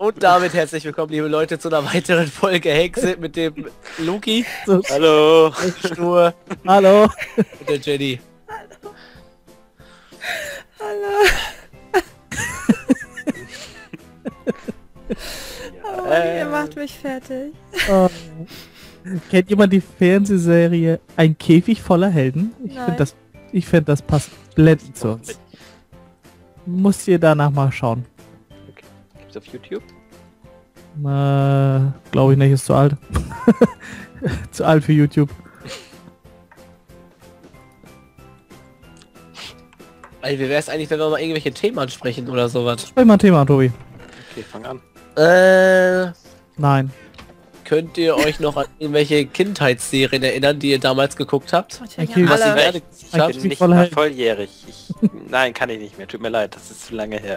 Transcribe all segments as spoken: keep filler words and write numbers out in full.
Und damit herzlich willkommen, liebe Leute, zu einer weiteren Folge Hexe mit dem Luki. Hallo. Stur. Hallo. Und der Jenny. Hallo. Oh, Äh. ihr macht mich fertig. Oh. Kennt jemand die Fernsehserie Ein Käfig voller Helden? Ich finde Nein. das, ich finde das passt blendend zu uns. Muss ihr danach mal schauen. Okay. Gibt's auf YouTube? Äh, glaube ich nicht, ist zu alt. Zu alt für YouTube. Ey, wie wäre es eigentlich, wenn wir mal irgendwelche Themen ansprechen oder sowas? Sprich mal ein Thema an, Tobi. Okay, fang an. Äh, Nein. könnt ihr euch noch an irgendwelche Kindheitsserien erinnern, die ihr damals geguckt habt? Natürlich Okay, an Was ihr alle. gerne geguckt Ich habt? bin Käfig nicht voller mal Helden. volljährig. Ich, nein, kann ich nicht mehr. Tut mir leid, das ist zu lange her.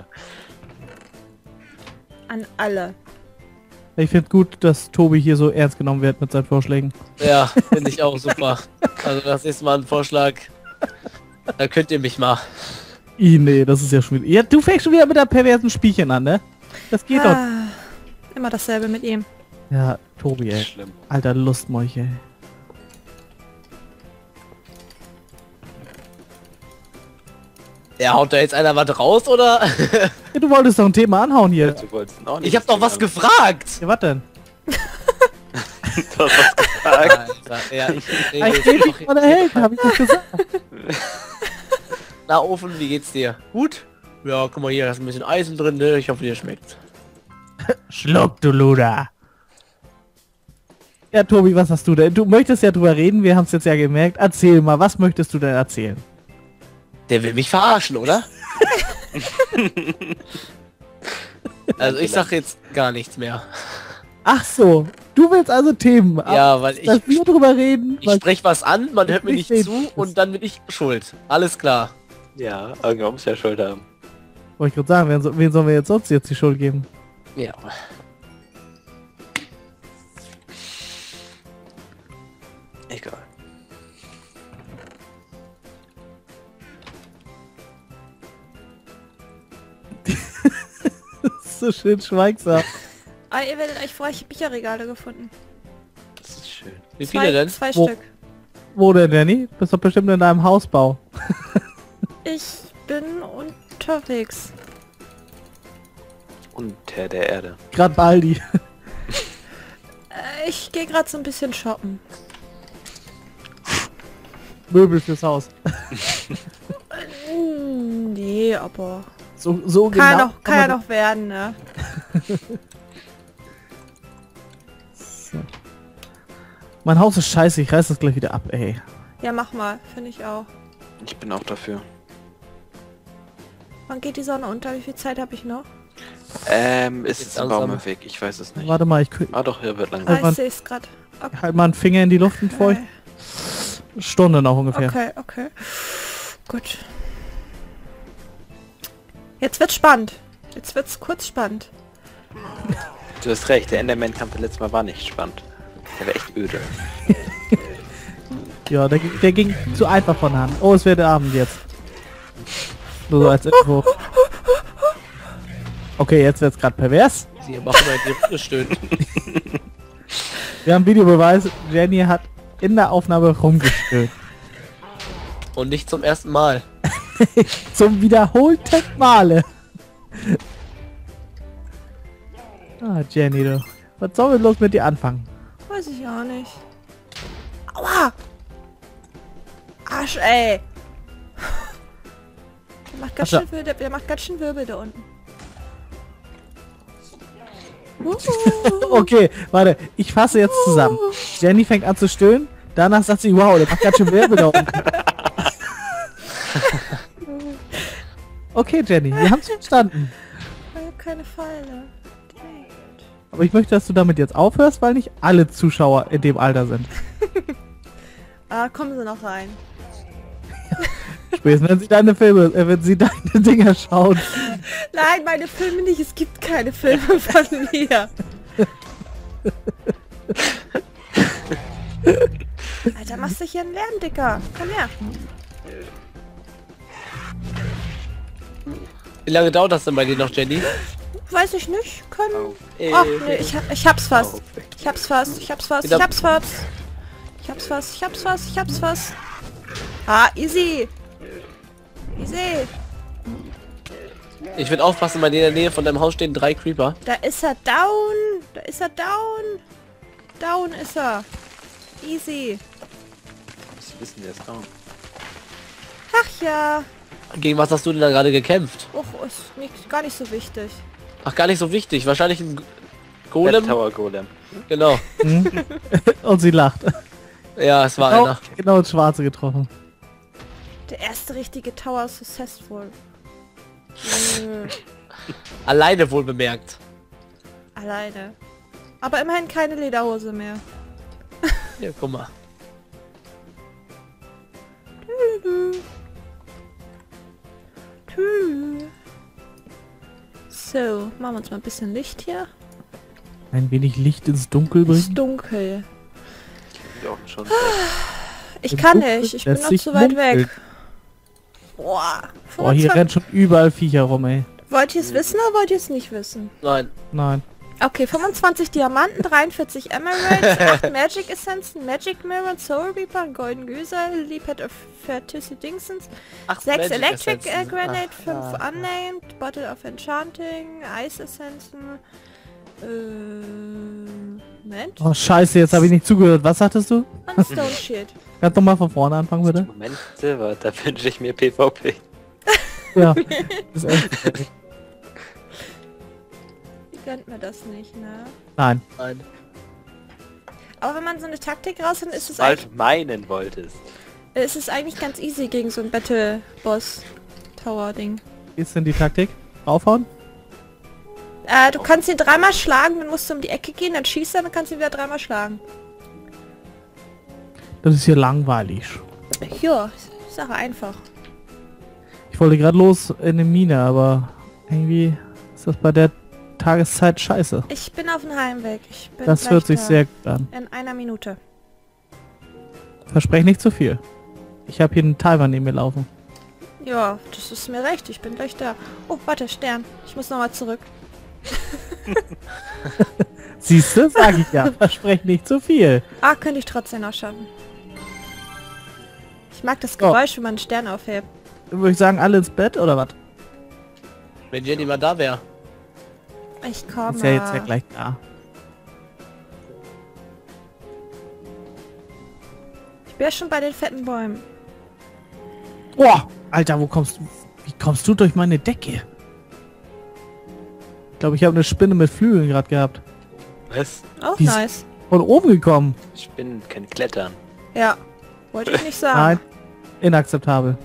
An alle. Ich finde gut, dass Tobi hier so ernst genommen wird mit seinen Vorschlägen. Ja, finde ich auch super. Also das ist mal ein Vorschlag. Da könnt ihr mich mal. Ih, nee, das ist ja schon wieder... Ja, du fängst schon wieder mit der perversen Spielchen an, ne? Das geht doch. Ah, immer dasselbe mit ihm. Ja, Tobi, ey. Schlimm. Alter Lustmolch, ey. Ja, haut da jetzt einer was raus, oder? Ja, du wolltest doch ein Thema anhauen hier. Du wolltest auch nicht. Ich hab doch was gefragt! Ja, was denn? Du hast was gefragt. Alter, ja, ich rede Ein jetzt Käfig doch- voller Helden, hab ich doch gesagt. Na, Ofen, wie geht's dir? Gut? Ja, guck mal hier, da ist ein bisschen Eisen drin, ne? Ich hoffe, dir schmeckt. Schluck, du Luder. Ja, Tobi, was hast du denn? Du möchtest ja drüber reden, wir haben es jetzt ja gemerkt. Erzähl mal, was möchtest du denn erzählen? Der will mich verarschen, oder? Also ich sag jetzt gar nichts mehr. Ach so, du willst also Themen. Ja, weil dass ich, wir drüber reden. ich weil- sprech was an, man hört mir nicht Ich zu rede. und dann bin ich schuld. Alles klar. Ja, irgendwann muss ja Schuld haben. Wollte ich gerade sagen, wen, so, wen sollen wir jetzt sonst jetzt die Schuld geben? Ja. Egal. Das ist so schön schweigsam. Ah, ihr werdet euch freuen, ich hab Bücherregale gefunden. Das ist schön. Wie Zwei, viele denn? zwei Wo? Stück. Wo denn, Danny? Bist doch bestimmt in deinem Hausbau. Ich bin unterwegs. Unter der Erde. Gerade bei Aldi. Äh, ich gehe gerade so ein bisschen shoppen. Möbel fürs Haus. Hm, nee, aber... So, so Kann, genau. ja noch, kann ja noch werden, ne? So. Mein Haus ist scheiße, ich reiß das gleich wieder ab, ey. Ja, mach mal. Finde ich auch. Ich bin auch dafür. Wann geht die Sonne unter? Wie viel Zeit habe ich noch? Ähm, ist Jetzt es ein langsam. Baum im Weg? Ich weiß es nicht. Warte mal, ich kü- Ah doch, hier wird Ah, langsam. man- ich sehe es gerade. Okay. halt mal einen Finger in die Luft und feucht. Stunde noch ungefähr. Okay, okay. Gut. Jetzt wird's spannend. Jetzt wird's kurz spannend. Du hast recht, der Enderman-Kampf letztes Mal war nicht spannend. Der war echt öde. Ja, der, ging- der ging zu einfach von Hand. Oh, es wird Abend jetzt. Nur so als Info. Okay, jetzt wird's gerade pervers. Sie machen mal die Runde stöhnt. Wir haben Videobeweis. Jenny hat in der Aufnahme rumgestöhnt. Und nicht zum ersten Mal. Zum wiederholten Male. Ah, Jenny, du. Was sollen wir bloß mit dir anfangen? Weiß ich auch nicht. Aua! Arsch, ey! Der macht ganz Ach so. schön Wirbel, der macht ganz schön Wirbel da unten. Uh, Okay, warte. Ich fasse jetzt zusammen. Jenny fängt an zu stöhnen. Danach sagt sie, wow, der macht ganz schön Wirbel da unten. Okay, Jenny, wir haben es verstanden. ich hab keine Pfeile. Aber ich möchte, dass du damit jetzt aufhörst, weil nicht alle Zuschauer in dem Alter sind. Ah, kommen sie noch rein. Spätestens wenn sie deine Filme, äh, wenn sie deine Dinger schauen. Nein, meine Filme nicht. Es gibt keine Filme von mir. Alter, machst du hier einen Lärm, Dicker. Komm her. Wie lange dauert das denn bei dir noch, Jenny? Weiß ich nicht. Können. Auf Ach ewig. nee, ich, hab- ich hab's fast. Auf Ich hab's fast. Ich hab's fast. Ich Wieder- hab's fast. Ich hab's fast. Ich hab's fast. Ich hab's fast. Ah, easy. Easy. Ich will aufpassen, weil in der Nähe von deinem Haus stehen drei Creeper. Da ist er down. Da ist er down. Down ist er. Easy. Sie wissen, der ist down. Ach ja. Gegen was hast du denn da gerade gekämpft? Och, ist nicht, gar nicht so wichtig. Ach, gar nicht so wichtig. Wahrscheinlich ein G- Bad Golem. Tower Golem. Genau. Hm? Und sie lacht. Ja, es war Genau, einer. genau ins Schwarze getroffen. Der erste richtige Tower successful. Nö, Alleine wohl bemerkt. alleine. Aber immerhin keine Lederhose mehr. Ja, guck mal. So, machen wir uns mal ein bisschen Licht hier. Ein wenig Licht ins Dunkel Es ist bringen. dunkel. Ist auch schon. Ich Im kann Dunkeln nicht, ich bin lässt noch sich zu weit munkeln. weg. Boah, Boah, hier fünfundzwanzig. rennt schon überall Viecher rum, ey. Wollt ihr es wissen oder wollt ihr es nicht wissen? Nein. Nein. Okay, fünfundzwanzig Diamanten, dreiundvierzig Emeralds, acht Magic Essenzen, Magic Mirror, Soul Reaper, ein Golden Göser, Lipad of Fertility Dingsens, Ach, sechs Magic Electric äh, Essenzen. Granite, Ach, fünf ah, Unnamed, Bottle of Enchanting, Ice Essenzen, äh, Moment, Oh, scheiße, jetzt habe ich nicht zugehört. Was sagtest du? und Stone Shield. Kannst du mal von vorne anfangen, bitte? Moment, Silber, da wünsche ich mir PvP. Ja. Ist echt. Ihr gönnt mir das nicht, ne? Nein. Nein. Aber wenn man so eine Taktik raus hat, ist es Bald eigentlich, meinen wolltest. ist es eigentlich ganz easy gegen so ein Battle-Boss-Tower-Ding. Wie ist denn die Taktik? Raufhauen? Äh, du kannst ihn dreimal schlagen, dann musst du um die Ecke gehen, dann schießt er, dann kannst du ihn wieder dreimal schlagen. Das ist hier langweilig. Ja, Sache einfach. Ich wollte gerade los in eine Mine, aber irgendwie ist das bei der Tageszeit scheiße. Ich bin auf dem Heimweg. Ich bin Das gleich hört sich da. sehr gut an. In einer Minute. Versprech nicht zu viel. Ich habe hier einen Timer neben mir laufen. Ja, das ist mir recht. Ich bin gleich da. Oh, warte, Stern. Ich muss nochmal zurück. Siehst du? Sag ich ja. Versprech nicht zu viel. Ah, könnte ich trotzdem noch schaffen. Ich mag das Geräusch, wenn man einen Stern aufhebt. Würde ich sagen, alle ins Bett oder was? Wenn Jenny mal da wäre. Ich komme. Ist ja jetzt ja gleich da. Ich bin ja schon bei den fetten Bäumen. Boah, Alter, wo kommst du? Wie kommst du durch meine Decke? Ich glaube, ich habe eine Spinne mit Flügeln gerade gehabt. Was? Auch Die ist- nice. Von oben gekommen. Spinnen können klettern. Ja. Wollte ich nicht sagen. Nein. Inakzeptabel.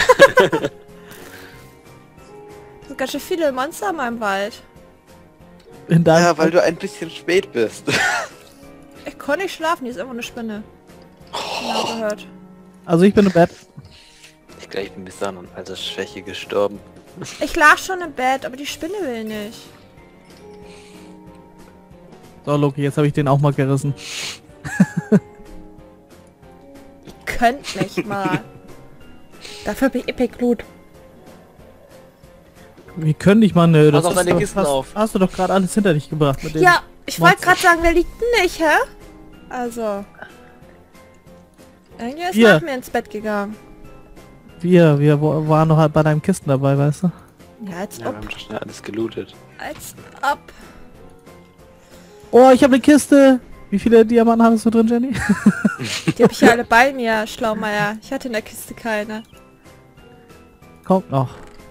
Es sind ganz schön viele Monster in meinem Wald. In deinem Ja, weil du ein bisschen spät bist. Ich konnte nicht schlafen, die ist immer eine Spinne. Genau gehört. Also ich bin im Bett. Ich glaube, ich bin bis dann an Altersschwäche gestorben. Ich lag schon im Bett, aber die Spinne will nicht. So, Loki, jetzt habe ich den auch mal gerissen. Könnt mich mal. Dafür bin ich Epic Loot. Wir können nicht mal, nö. Pass auf ist deine doch- Kisten hast, auf. Hast du doch gerade alles hinter dich gebracht mit dem. Ja, ich wollte Monster. gerade sagen, wer liegt denn nicht, hä? Also. Irgendwie ist Hier. nach mir ins Bett gegangen. Wir, wir wo- waren noch halt bei deinem Kisten dabei, weißt du? Ja, als Ja, wir ob. haben doch schnell alles gelootet. Als ob. Oh, ich habe eine Kiste. Wie viele Diamanten hattest du drin, Jenny? Die habe ich ja alle bei mir, Schlaumeier. Ich hatte in der Kiste keine. Kommt noch.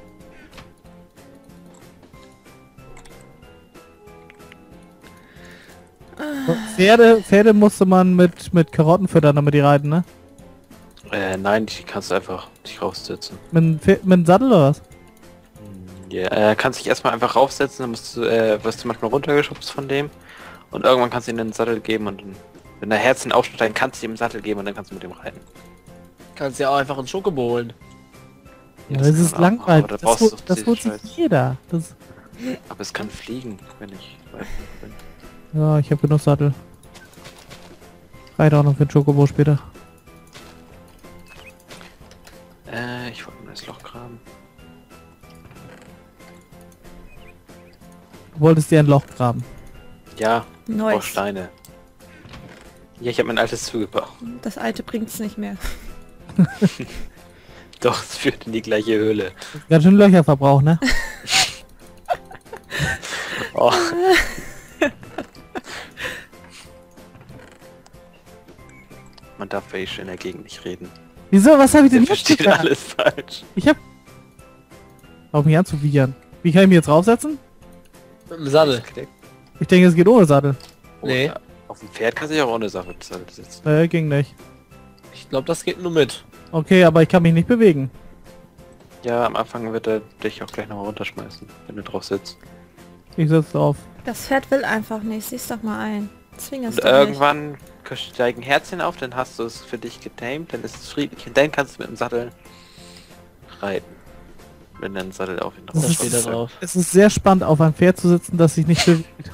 So, Pferde, Pferde musste man mit, mit Karotten füttern, damit die reiten, ne? Äh, nein, die kannst du einfach nicht raufsetzen. Mit, einem Pferd- mit einem Sattel oder was? Ja, äh, kannst dich erstmal einfach raufsetzen, dann musst du, äh, wirst du manchmal runtergeschubst von dem. Und irgendwann kannst du ihm den Sattel geben und dann, wenn der Herzen aufsteigt, dann kannst du ihm den Sattel geben und dann kannst du mit dem reiten. Kannst ja auch einfach einen Schokobo holen. Ja, das das ist kann man auch, langweilig. aber da Das, brauchst hol- du das diese holt sich Scheiß- jeder. Das, Aber es kann fliegen, wenn ich reiten bin. ja, ich habe genug Sattel. Reite auch noch für den Chocobo später. Äh, ich wollte ein neues Loch graben. Du wolltest dir ein Loch graben. Ja, ich brauch Neues. Steine. Ja, ich habe mein altes zugebaut. Das alte bringt's nicht mehr. Doch, es führt in die gleiche Höhle. Ganz schön Löcherverbrauch, ne? Oh. Man darf welche in der Gegend nicht reden. Wieso? Was habe ich Der denn jetzt versteht getan? alles falsch. Ich hab... Auf mich anzuwiehern. Wie kann ich mich jetzt draufsetzen? Mit dem Sattel. Ich denke, es geht ohne Sattel. Nee. Oder auf dem Pferd kannst du dich auch ohne Sache sitzen. Äh, ging nicht. Ich glaube, das geht nur mit. Okay, aber ich kann mich nicht bewegen. Ja, am Anfang wird er dich auch gleich nochmal runterschmeißen, wenn du drauf sitzt. Ich sitze drauf. Das Pferd will einfach nicht. Sieh's doch mal ein. Zwing es Und doch nicht. irgendwann steigen Herzchen auf, dann hast du es für dich getamed, dann ist es friedlich und dann kannst du mit dem Sattel reiten. Wenn dein Sattel auf ihn Das Da drauf ist- steht er drauf. Es ist sehr spannend, auf einem Pferd zu sitzen, das sich nicht bewegt.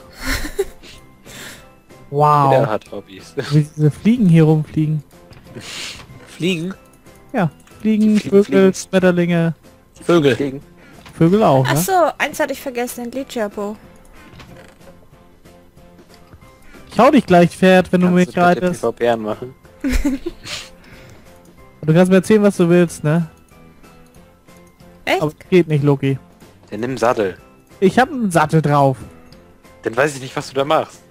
Wow. Der hat Hobbys. Wie diese Fliegen hier rumfliegen. Fliegen? Ja, Fliegen, Die Fliegen Vögel, fliegen. Schmetterlinge. Vögel. Fliegen. Vögel auch, Ach ne? so, eins hatte ich vergessen, den Glitcherbo. Ich hau dich gleich, Pferd, wenn du Kannst mich bitte reitest. PvPen machen? Du kannst mir erzählen, was du willst, ne? Echt? Aber es geht nicht, Loki. Dann nimm Sattel. Ich hab einen Sattel drauf. Dann weiß ich nicht, was du da machst.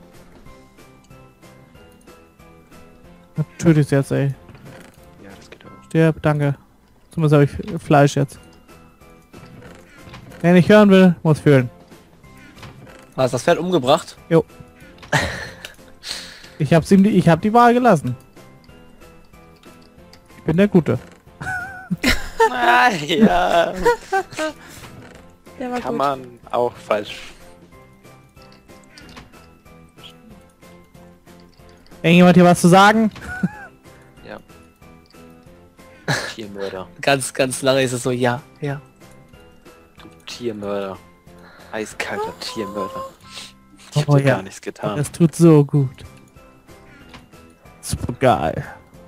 Töte ich jetzt, ey. Ja, das geht auch. Stirb, danke. Zumindest habe ich Fleisch jetzt. Wer nicht hören will, muss fühlen. Hast das Pferd umgebracht? Ich hab's ihm die, ich hab die Wahl gelassen. Ich bin der Gute. Ah, ja. Der war Kann gut. man auch falsch. Irgendjemand hier was zu sagen? Ja. Tiermörder. Ganz, ganz lange ist es so, ja, ja. Du Tiermörder. Eiskalter Tiermörder. Ich hab Oh dir ja. gar nichts getan. Das tut so gut. Super geil.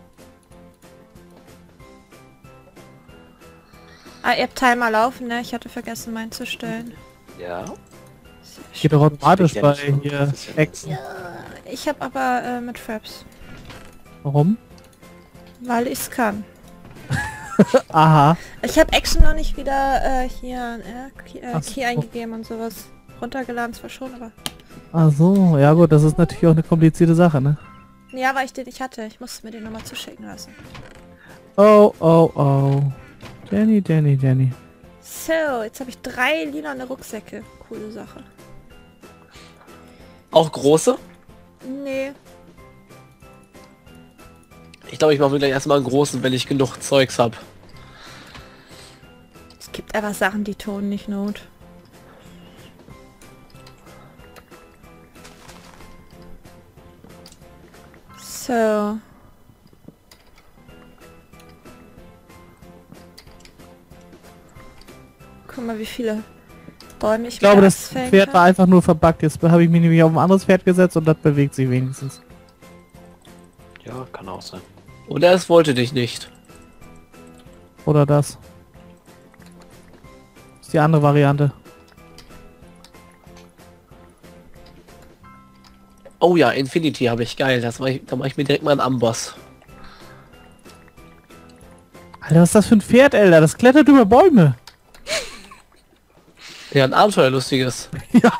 Ah, ihr habt Timer laufen, ne? Ich hatte vergessen, meinen zu stellen. Ja. Sehr Geht doch automatisch ja bei nicht so. hier Das ist ja Echsen. Ja, ich habe aber äh, mit Fraps, Warum? weil ich's kann. Aha. Ich habe Action noch nicht wieder äh, hier äh, Key, äh, Ach so. Key eingegeben und sowas. Runtergeladen zwar schon, aber... Ach so, ja gut, das ist natürlich auch eine komplizierte Sache, ne? Ja, weil ich den nicht hatte. Ich musste mir den nochmal zuschicken lassen. Oh, oh, oh. Jenny, Jenny, Jenny. So, jetzt habe ich drei lilane Rucksäcke. Coole Sache. Auch große? Nee. Ich glaube, ich mache mir gleich erstmal einen großen, wenn ich genug Zeugs habe. Es gibt einfach Sachen, die tun nicht Not. So. Guck mal, wie viele Bäume ich Ich glaube, wieder das ausfällen Pferd kann. war einfach nur verbuggt. Jetzt habe ich mich nämlich auf ein anderes Pferd gesetzt und das bewegt sich wenigstens. Ja, kann auch sein. Oder es wollte dich nicht. Oder das. Das ist die andere Variante. Oh ja, Infinity habe ich. Geil. Das mach ich, da mache ich mir direkt mal einen Amboss. Alter, was ist das für ein Pferd, Alter? Das klettert über Bäume. Ja, ein Abenteuerlustiges. Ja.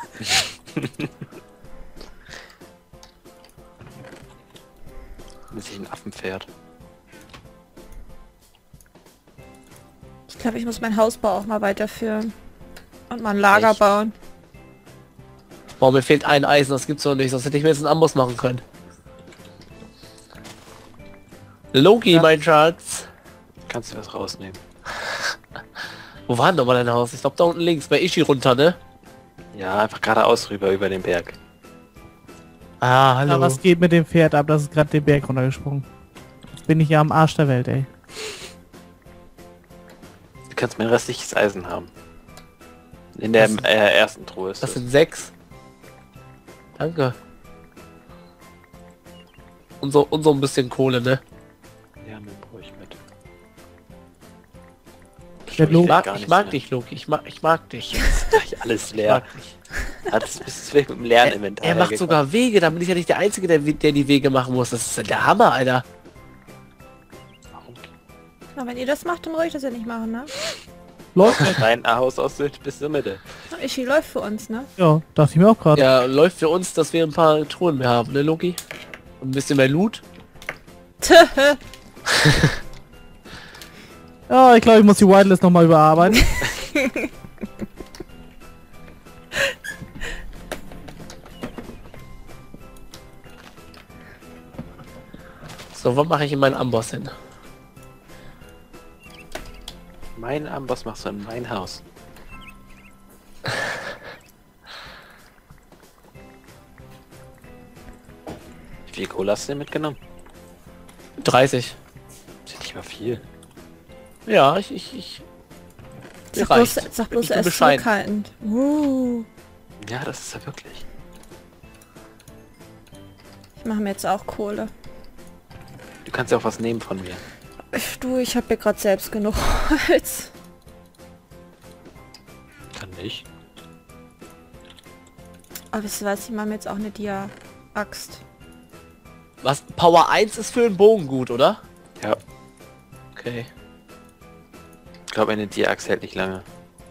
Mit sich ein Affenpferd. Ich glaube, ich muss meinen Hausbau auch mal weiterführen. Und mal ein Lager Echt? bauen. Boah, mir fehlt ein Eisen. Das gibt's doch nicht. Sonst hätte ich mir jetzt einen Amboss machen können. Loki, Ja. mein Schatz. Kannst du was rausnehmen? Wo war denn nochmal dein Haus? Ich glaube da unten links, bei Ishi runter, ne? Ja, einfach geradeaus rüber über den Berg. Ah, hallo. Ja, was geht mit dem Pferd ab? Das ist gerade den Berg runtergesprungen. Jetzt bin ich ja am Arsch der Welt, ey. Du kannst mein restliches Eisen haben. In der Was? äh, ersten Truhe ist Das das. sind sechs. Danke. Und so, und so ein bisschen Kohle, ne? Ja, mir brauche ich mit. Der Ich Lo- Ich mag, gar ich nichts mag mehr. dich, Loki. Ich mag, ich mag dich. Ist gleich alles Ich leer. mag dich. Hat es bis mit dem Lerninventar. Er macht hergekommen. sogar Wege, dann bin ich ja nicht der Einzige, der, der die Wege machen muss. Das ist ja der Hammer, Alter. Na, wenn ihr das macht, dann brauche ich das ja nicht machen, ne? Läuft. Dein Haus aus Sylt bis zur Mitte. Ishi läuft für uns, ne? Ja, dachte ich mir auch gerade. Ja, läuft für uns, dass wir ein paar Truhen mehr haben, ne, Loki? Und ein bisschen mehr Loot. Ja, ich glaube, ich muss die Whitelist nochmal überarbeiten. So, wo mache ich in meinen Amboss hin? Mein Amboss machst du in mein Haus. Wie viel Kohle hast du denn mitgenommen? dreißig. Das ist nicht mal viel. Ja, ich, ich, ich... Mir Sag bloß, reicht. sag bloß Ich bin er ist bescheiden. zurückhaltend. Uh, Ja, das ist er wirklich. ich mache mir jetzt auch Kohle. Du kannst ja auch was nehmen von mir. Du, ich habe ja gerade selbst genug Holz. Kann nicht. Aber wisst ihr was, ich mache mir jetzt auch eine Dia-Axt. Was? Power eins ist für einen Bogen gut, oder? Ja. Okay. Ich glaube, eine Dia-Axt hält nicht lange.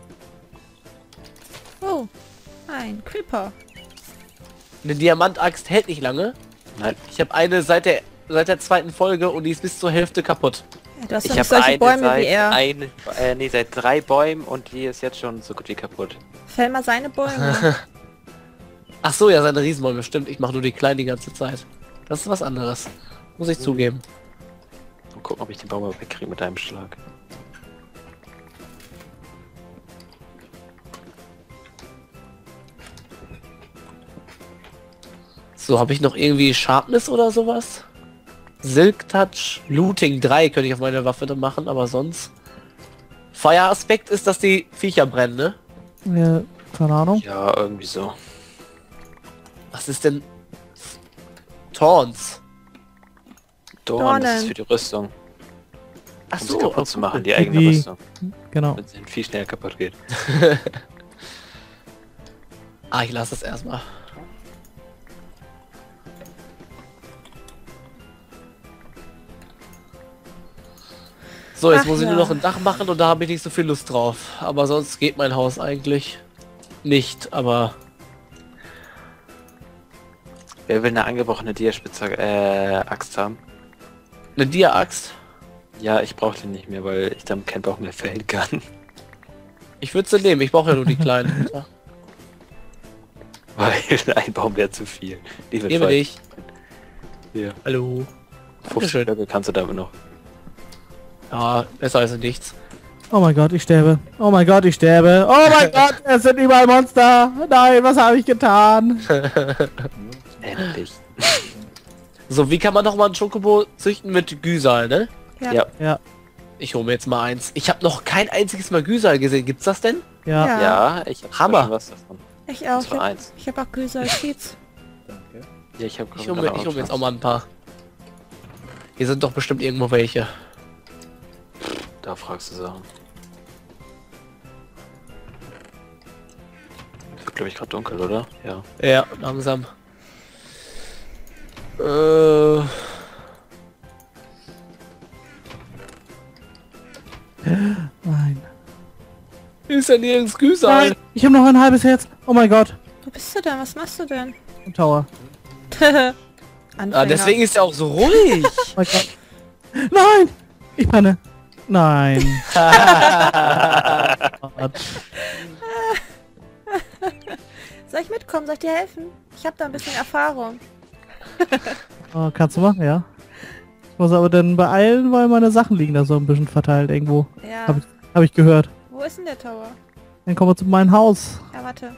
Oh, ein Creeper. Eine Diamantaxt hält nicht lange. Nein. Ich habe eine seit der seit der zweiten Folge und die ist bis zur Hälfte kaputt. Ja, du hast Ich doch nicht habe solche eine Bäume seit wie er. eine, äh, nee, seit drei Bäumen und die ist jetzt schon so gut wie kaputt. Fäll mal seine Bäume. Ach so, ja, seine Riesenbäume, stimmt. Ich mache nur die kleinen die ganze Zeit. Das ist was anderes. Muss ich zugeben. Und gucken, ob ich den Baum mal wegkriege mit einem Schlag. So, habe ich noch irgendwie Sharpness oder sowas? Silk Touch, Looting drei könnte ich auf meine Waffe dann machen, aber sonst... Feueraspekt ist, dass die Viecher brennen, ne? Ja, keine Ahnung. Ja, irgendwie so. Was ist denn... Taunts? Dorn, das ist Dornen. für die Rüstung. Ach Um so, sie kaputt oh, zu machen, die Die- eigene die- Rüstung. Genau. Wenn sie viel schneller kaputt geht. Ah, ich lasse das erstmal. So, jetzt Ach muss ich ja. nur noch ein Dach machen und da habe ich nicht so viel Lust drauf. Aber sonst geht mein Haus eigentlich nicht, aber... Wer will eine angebrochene Dia-Spitze äh, Axt haben? Eine Dia-Axt? Ja, ich brauche den nicht mehr, weil ich damit keinen Bauch mehr fällen kann. Ich würde sie nehmen, ich brauche ja nur die kleinen. Ja, Weil ein Baum wäre zu viel. Die wird nehme voll- dich. Hier. Hallo. fünfzig Blöcke kannst du damit noch. Ja, besser als nichts. Oh mein Gott, ich sterbe. Oh mein Gott, ich sterbe. Oh mein Gott, es sind überall Monster. Nein, was habe ich getan? Endlich. So, wie kann man noch mal ein Schokobo züchten mit Güsal, ne? Ja. Ja. Ja, Ich hole mir jetzt mal eins. Ich habe noch kein einziges Mal Güsal gesehen. Gibt's das denn? ja. Ja. Ja, ich habe Hammer. schon was davon. Ich auch. Das Ich war hab, eins. ich hab auch Güser Kiez. Ja, ich habe Ich hole mir, ich hol mir jetzt auch mal ein paar. Hier sind doch bestimmt irgendwo welche. Da fragst du Sachen. Wird glaube ich gerade dunkel, oder? Ja. Ja, langsam. Äh... Nein. Ist ja nirgends Güsal. Nein, ich habe noch ein halbes Herz. Oh mein Gott. Wo bist du denn? Was machst du denn? Im Tower. Anfänger. Ah, deswegen ist er auch so ruhig. Oh mein Gott. Nein! Ich penne. Nein. Gott. Soll ich mitkommen? Soll ich dir helfen? Ich habe da ein bisschen Erfahrung. Oh, kannst du machen, ja. Ich muss aber dann beeilen, weil meine Sachen liegen da so ein bisschen verteilt irgendwo. Ja. Hab ich, hab ich gehört. Wo ist denn der Tower? Dann kommen wir zu meinem Haus. Ja, warte.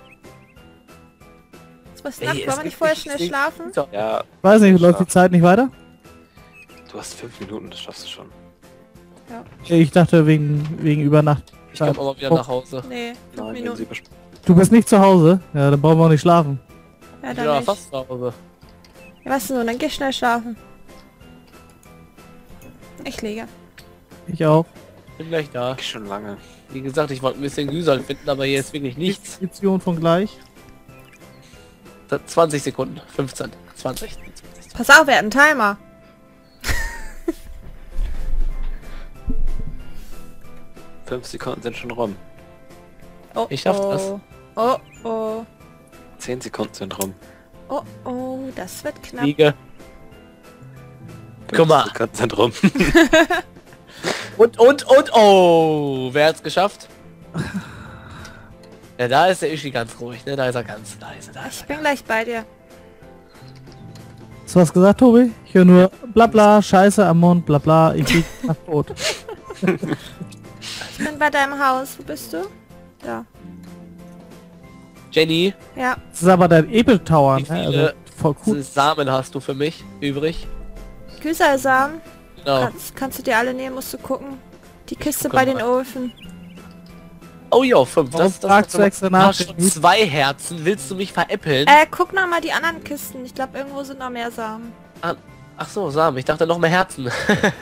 Ist was Ey, Nacht? es Wollen wir nicht gibt vorher nicht schnell den schlafen? Güsal. Ja, Weiß nicht, läuft die Zeit nicht weiter? du hast fünf Minuten, das schaffst du schon. Ich dachte wegen, wegen Übernacht. Ich komme aber wieder nach Hause. Nee, fünf Nein, wenn sie Minuten. übersp- Du bist nicht zu Hause? Ja, dann brauchen wir auch nicht schlafen. Ja, dann Ja, nicht. fast nach Hause. Ja, weißt du so, dann geh schnell schlafen. Ich lege. Ich auch. Bin gleich da. schon lange. Wie gesagt, ich wollte ein bisschen Güsal finden, aber hier ist wirklich nichts. Edition von gleich. zwanzig Sekunden. fünfzehn. zwanzig. zwanzig. Pass auf, er hat einen Timer. Fünf Sekunden sind schon rum. Oh, Ich schaff oh. das. Oh, oh. Zehn Sekunden sind rum. Oh, oh. Das wird knapp. Fliege. Fünf Guck mal. Sekunden sind rum. Und, und, und, oh. Wer hat's geschafft? Ja, da ist der Ishi ganz ruhig, ne? Da ist er ganz leise. Da ist Ich er bin gleich bei dir. Hast du was gesagt, Tobi? Ich höre nur bla bla, Scheiße am Mund, bla bla, ich lieg fast tot. Ich bin bei deinem Haus. Wo bist du? Da. Jenny, Ja. Das ist aber dein Epic Tower, wie ne? viele Also, voll cool. Samen hast du für mich übrig? Güsersamen. Genau. Kannst, kannst du dir alle nehmen, musst du gucken. Die Kiste Guck bei mal. den Öfen. Oh jo, fünf. Warum Das, das, fragst das, du extra du nach, hast schon Jenny? zwei Herzen. Willst du mich veräppeln? Äh, guck noch mal die anderen Kisten. Ich glaube, irgendwo sind noch mehr Samen. Ah, ach so, Samen. Ich dachte noch mehr Herzen.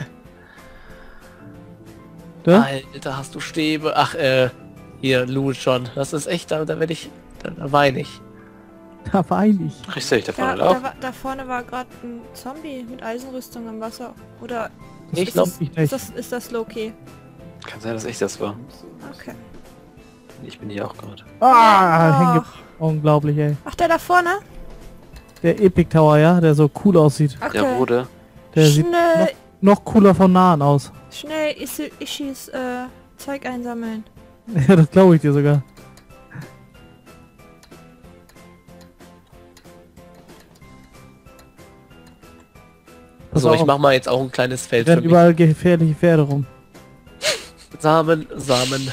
Ja? Alter, hast du Stäbe? Ach, äh, hier, Loot schon. Das ist echt, da, da werde ich, da, da weine ich. Da weine ich. Richtig, da Ja, vorne da, drauf. war- da vorne war gerade ein Zombie mit Eisenrüstung im Wasser. Oder Ich ist, glaube, das, ich ist, nicht. das, ist das Loki? Kann sein, dass ich das war. Okay. Ich bin hier auch gerade. Ah, hänge. Ach. Unglaublich, ey. Ach, der da vorne? Der Epic Tower, ja, der so cool aussieht. Okay. Der wurde. Der sieht Schnell, noch cooler von nahen aus. schnell Ishi- Ishis äh, Zeug einsammeln. Ja, das glaube ich dir sogar. Pass so, ich auf, mach mal jetzt auch ein kleines Feld für rennen mich. überall gefährliche Pferde rum. Samen, Samen.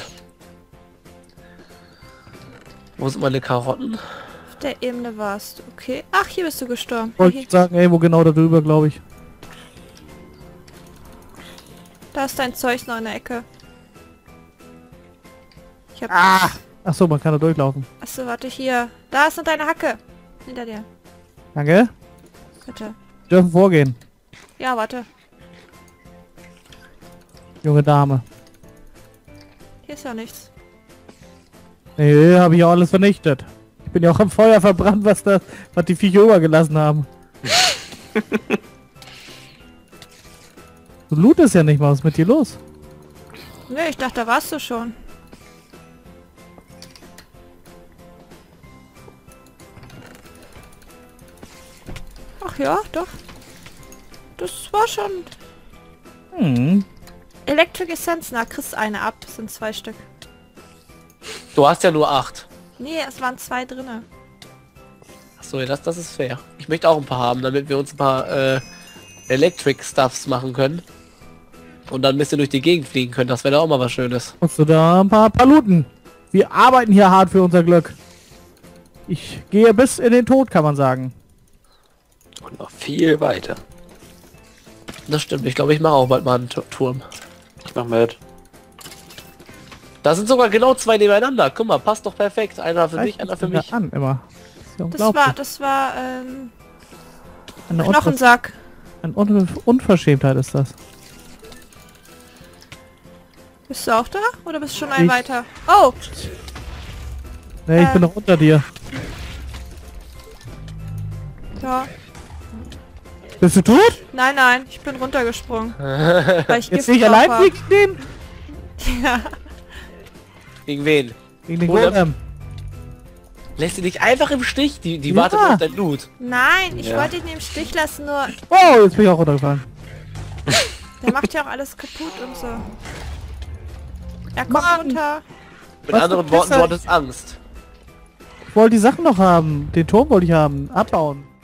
Wo sind meine Karotten? Auf der Ebene warst du. Okay. Ach, hier bist du gestorben. Wollte Hier, ich sagen, ey, wo genau da drüber, glaube ich. da ist dein Zeug noch in der Ecke. Ich hab... Ah! Ach so, man kann da durchlaufen. Achso, warte, hier. Da ist noch deine Hacke. Hinter dir. Danke. Bitte. Wir dürfen vorgehen, Ja, warte. junge Dame. Hier ist ja nichts. Nee, habe ich auch alles vernichtet. Ich bin ja auch am Feuer verbrannt, was das, was die Viecher übergelassen haben. Du lootest ja nicht mal, was ist mit dir los? Nee, ich dachte, da warst du schon. Ach ja, doch. Das war schon... Hm. Electric Essence, na, kriegst eine ab. Das sind zwei Stück. Du hast ja nur acht. Nee, es waren zwei drinne. Achso, ja, das, das ist fair. Ich möchte auch ein paar haben, damit wir uns ein paar äh, Electric Stuffs machen können. Und dann ein bisschen durch die Gegend fliegen können. Das wäre doch auch mal was Schönes. Hast du da ein paar Paluten? Wir arbeiten hier hart für unser Glück. Ich gehe bis in den Tod, kann man sagen. Und noch viel weiter. Das stimmt. Ich glaube, ich mache auch bald mal einen Tu- Turm. Ich mach mit. Da sind sogar genau zwei nebeneinander. Guck mal, passt doch perfekt. Einer für mich, Reicht einer für uns wieder mich. An, immer. Das ist ja Das unglaublich. war, das war, ähm, Eine, Unver Knochensack. eine Un Unverschämtheit ist das. Bist du auch da? Oder bist du schon ein Ich- weiter? Oh! Nee, ich Äh. bin noch unter dir. Ja. Bist du tot? Nein, nein, ich bin runtergesprungen. Weil ich Jetzt Gift nicht drauf allein hab. gegen den? Ja. Gegen wen? Gegen den Oder- Golem. Lässt sie dich einfach im Stich? Die, die Ja. wartet nur auf dein Blut. Nein, ich Ja. wollte ihn im Stich lassen, nur Oh, jetzt bin ich auch runtergefallen. der macht ja auch alles kaputt und so. Er kommt Mann. runter. Mit Was anderen für Worten, du Pisser. hattest Angst. Ich wollte die Sachen noch haben. Den Turm wollte ich haben. Abbauen.